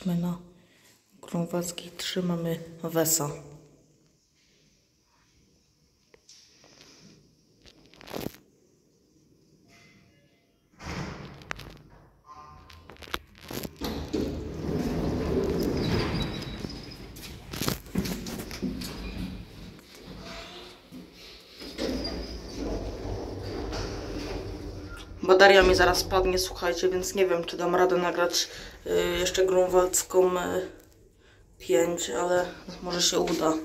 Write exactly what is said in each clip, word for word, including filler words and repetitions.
Jesteśmy na Grunwaldzkiej trzy, mamy Wesa. Bateria mi zaraz padnie, słuchajcie, więc nie wiem, czy dam radę nagrać y, jeszcze Grunwaldzką y, pięć, ale może się uda.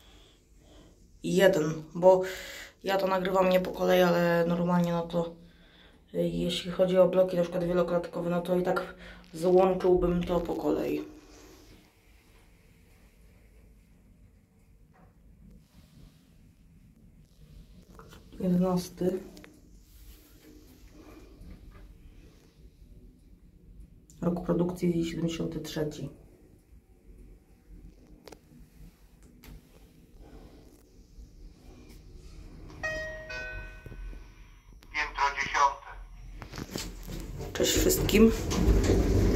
Jeden, bo ja to nagrywam nie po kolei, ale normalnie no to y, jeśli chodzi o bloki na przykład wieloklatkowe, no to i tak złączyłbym to po kolei. jedenasty. Rok produkcji siedemdziesiąty trzeci. Piętro dziesiąte. Cześć wszystkim.